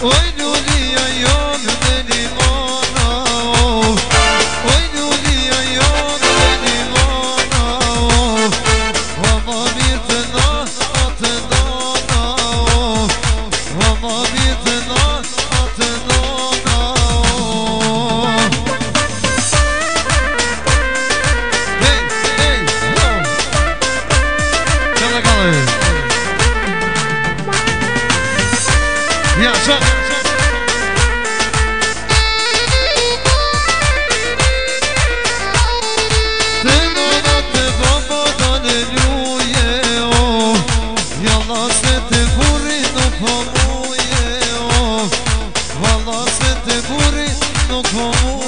Oj lulia jonë dhe limona Oj lulia jonë dhe limona Vama mirë të na atë nona Vama mirë të na atë nona Hey, hey, no Kalla kalla Ja, so Valla se te buri nuk po mu